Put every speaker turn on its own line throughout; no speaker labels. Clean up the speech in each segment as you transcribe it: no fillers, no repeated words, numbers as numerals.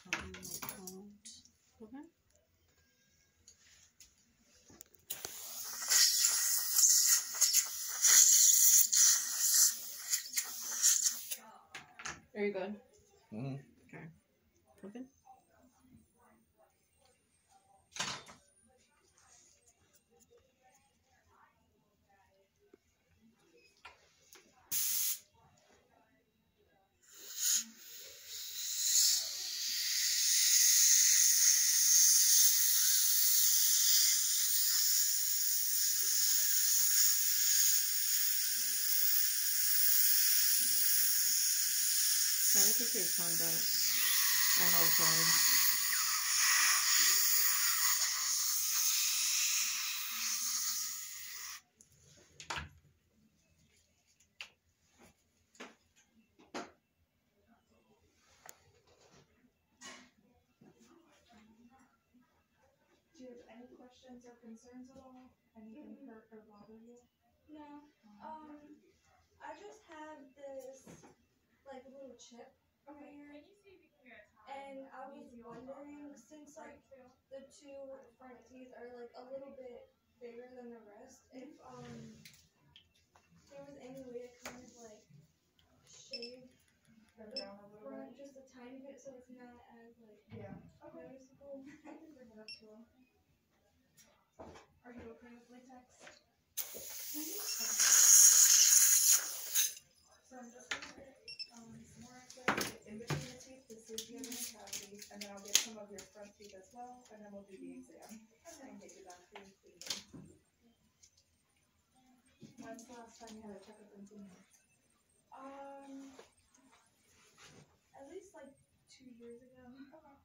Okay. Are you good?
Mm-hmm.
Okay. Okay. Try to keep your tongue back. I know it's hard.
Do you have any questions or concerns at all? Anything hurt or bother you?
No. I just have this like little chip over here. And I was wondering, since like the two front teeth are like a little bit bigger than the rest, if there was any way to kind of like shave
Bring
the
it down a little
front
bit.
just a tiny bit so it's not as like
Yeah. Okay.
noticeable.
I can bring it up to him. Are you okay with latex? Okay. So I'm just going to get some more X-rays in between the teeth to see if you have any cavities, and then I'll get some of your front teeth as well, and then we'll do the exam and get you back to your cleaning. When's the last time you had a checkup in cleaning?
At least like 2 years ago.
Okay.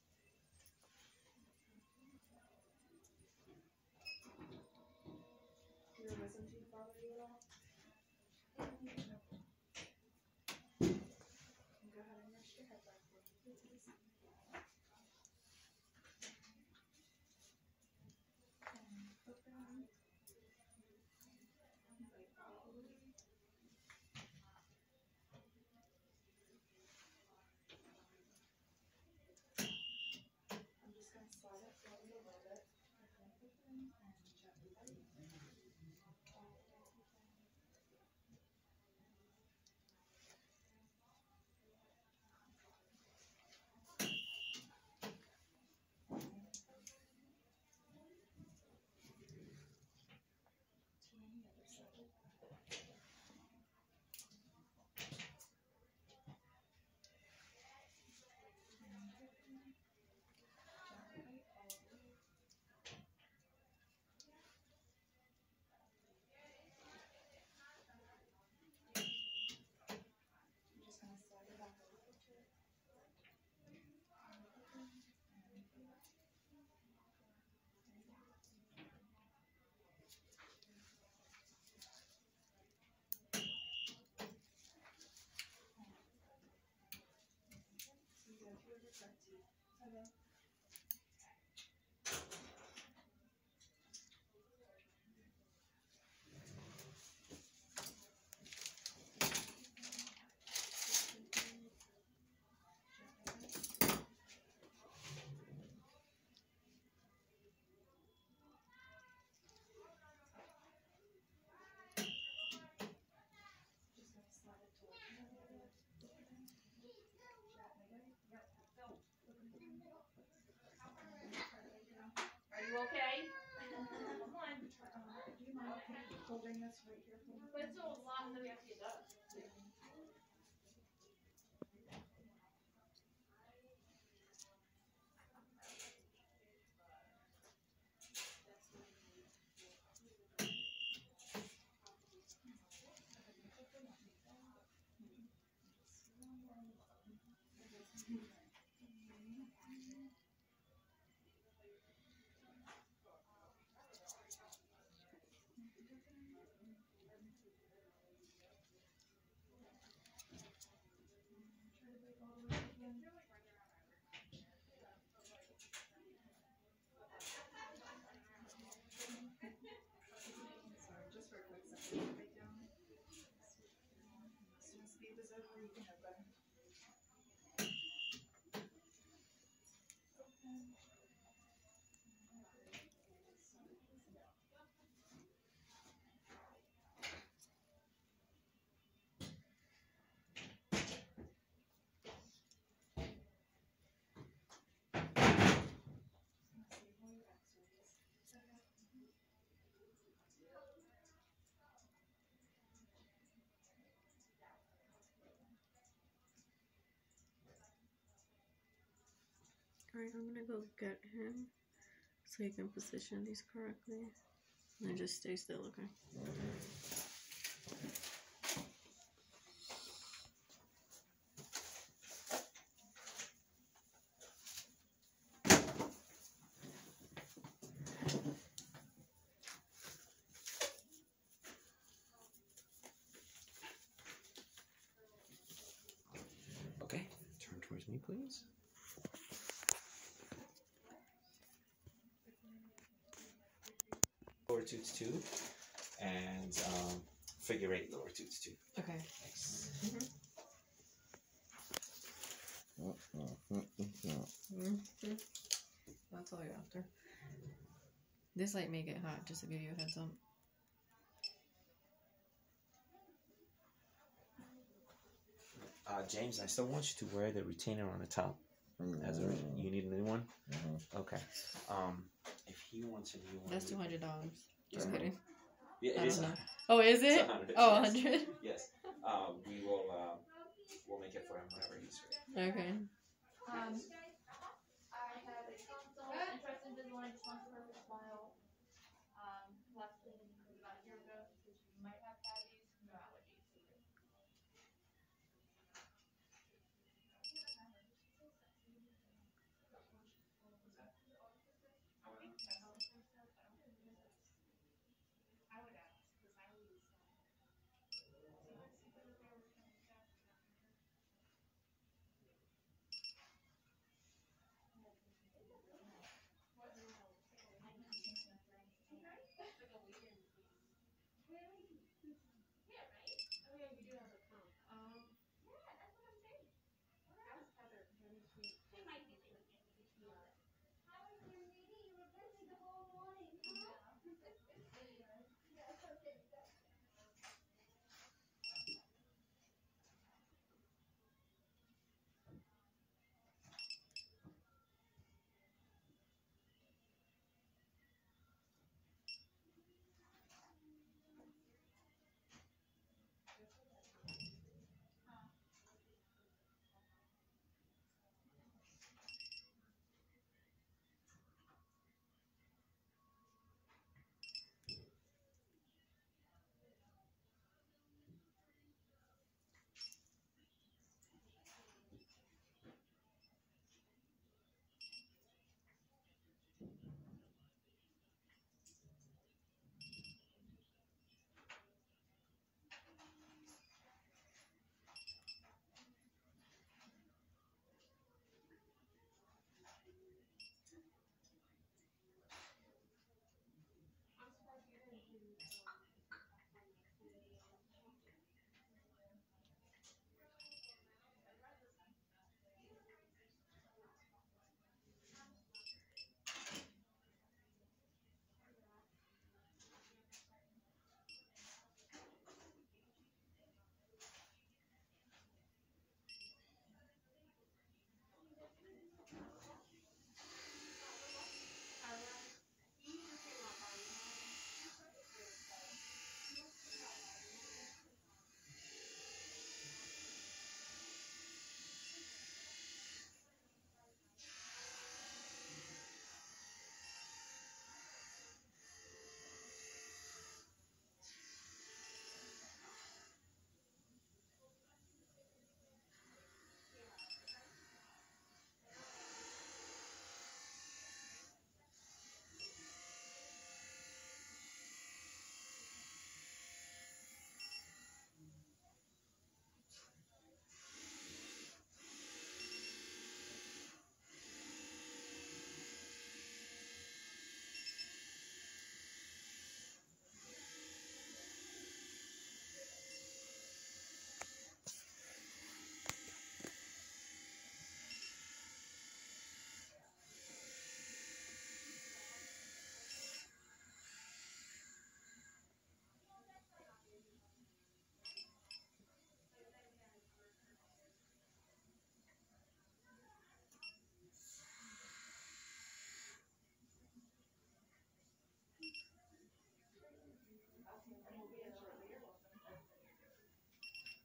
Do your wisdom teeth bother you at all? Go ahead and rest your head back for me, please. And open. Bite all the way. I'm just going to slide it slowly a little bit. Open and gently bite. All the way open. To the other side. And open. Gently bite all the way. I'm just going to slide it back a little bit. And open and bite. So you got two of your front teeth. Okay. Just going to slide it towards you a little bit. Open. Gently bite. Yep.
Are you okay? Come on.
Do you mind holding this right here for me?
But it's a lot that we have to get done.
Alright, I'm gonna go get him so he can position these correctly. And just stay still, okay?
Okay, turn towards me, please. Lower toots 2 and figure 8 lower toots 2.
Okay.
Nice.
That's all you're after. This light may get hot, just to give you a heads up.
James, I still want you to wear the retainer on the top. As a, you need a new one? Okay. If he wants a new one,
That's $200. Just kidding.
Yeah,
I
it is.
don't know. Oh, is it?
It's 100.
Oh,
yes.
100.
Yes. We will. We'll make it for him whenever he's ready.
Okay.
I have a consult, interest in Invisalign, just wants a perfect smile. Last cleaning about a year ago, so she might have cavities, no allergies. I would ask, because I always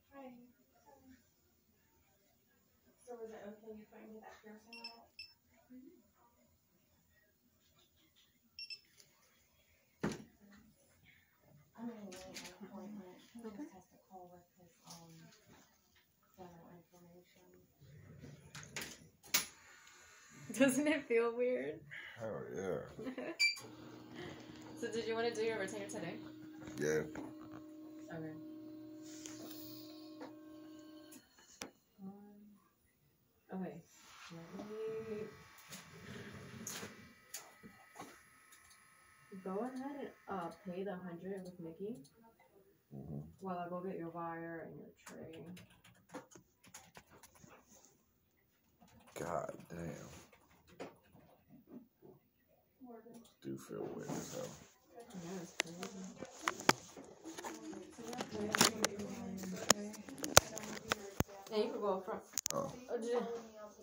So was it okay you couldn't get that piercing out?
I don't really have an appointment. He
Okay.
just has to call with his general information.
Doesn't it feel weird?
Hell yeah.
So did you want to do your retainer today?
Yeah.
Okay. Okay. Let me go ahead and pay the 100 with Mickey while I go get your wire and your tray.
God damn. Do feel weird as hell.
Yeah, it's crazy. Yeah, you can go up front.
Oh,
Oh, did you?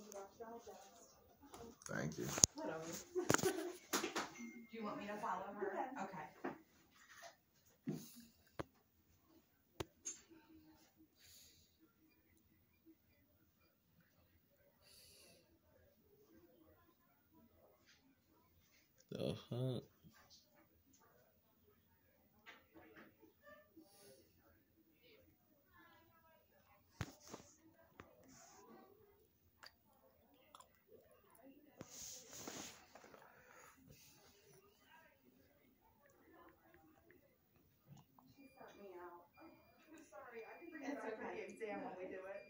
thank you.
Whatever.
Do you want me to follow her? Okay.
Uh-huh.
Sorry, I can bring it back for the exam when we do it.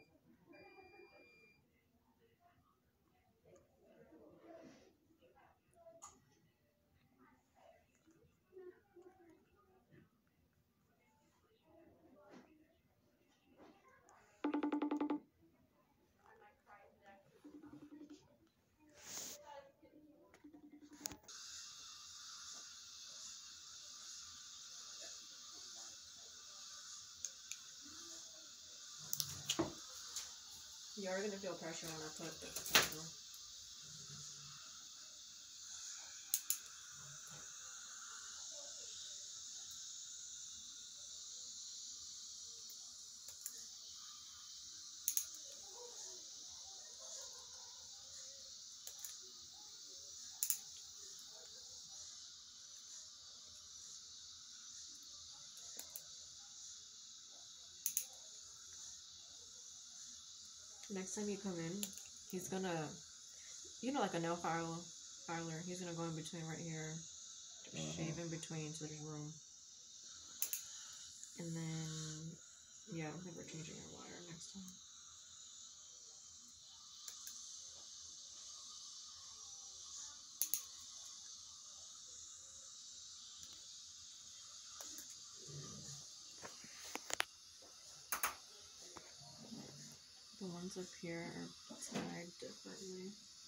You are gonna feel pressure when I put the pressure. Next time you come in, he's gonna, like a nail filer, he's gonna go in between right here, shave in between to the room. And then, yeah, I don't think we're changing our wire next time. The ones up here are tagged differently.